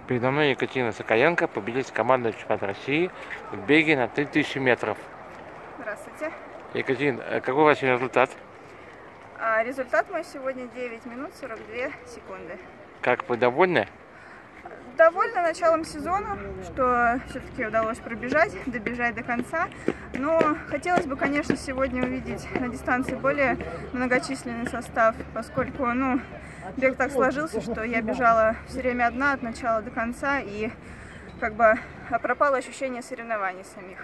Передо мной Екатерина Соколенко, победитель командного чемпионата России в беге на 3000 метров. Здравствуйте. Екатерина, какой у вас результат? Результат мой сегодня 9 минут 42 секунды. Как вы довольны? Довольна началом сезона, что все-таки удалось добежать до конца. Но хотелось бы, конечно, сегодня увидеть на дистанции более многочисленный состав, поскольку, бег так сложился, что я бежала все время одна от начала до конца, и пропало ощущение соревнований самих.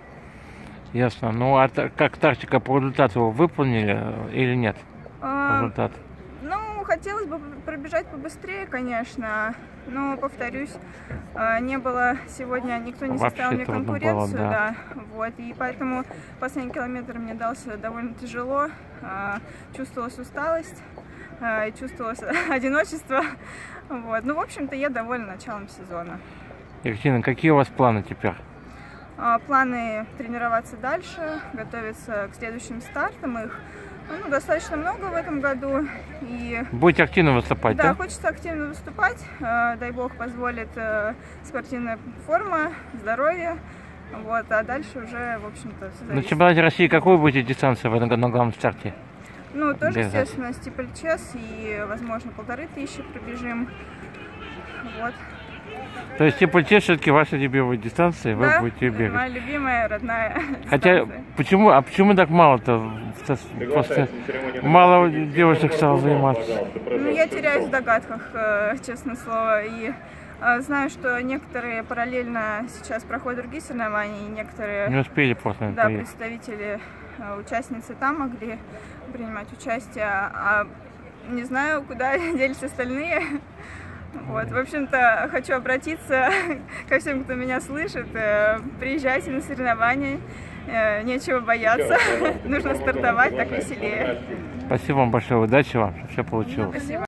Ясно. Ну, а как тактика по результату вы выполнили или нет? Результат? Хотелось бы пробежать побыстрее, конечно, но, повторюсь, не было сегодня, никто не составил мне конкуренцию, да. Вот, и поэтому последний километр мне дался довольно тяжело, чувствовалась усталость, чувствовалось одиночество, вот. В общем-то, я довольна началом сезона. Екатерина, какие у вас планы теперь? Планы тренироваться дальше, готовиться к следующим стартам, их достаточно много в этом году. И будете активно выступать, да? Да, хочется активно выступать. Дай бог позволит спортивная форма, здоровье. Вот, а дальше уже, в общем-то, все зависит. На чемпионате России какую будете дистанцию на главном старте? Тоже, естественно, стипльчес и, возможно, 1500 пробежим. Вот. То есть стипльчес все-таки ваша любимая дистанция, да, вы будете бегать? Моя любимая, родная Хотя, дистанция. почему так мало-то? Просто мало девушек стало заниматься. Я теряюсь в догадках, честное слово, и знаю, что некоторые параллельно сейчас проходят другие соревнования, и некоторые не успели просто. Да, представители, участницы там могли принимать участие, а не знаю, куда делись остальные. Вот, в общем-то, хочу обратиться ко всем, кто меня слышит. Приезжайте на соревнования, нечего бояться, нужно стартовать, так веселее. Спасибо вам большое, удачи вам, чтобы все получилось. Спасибо.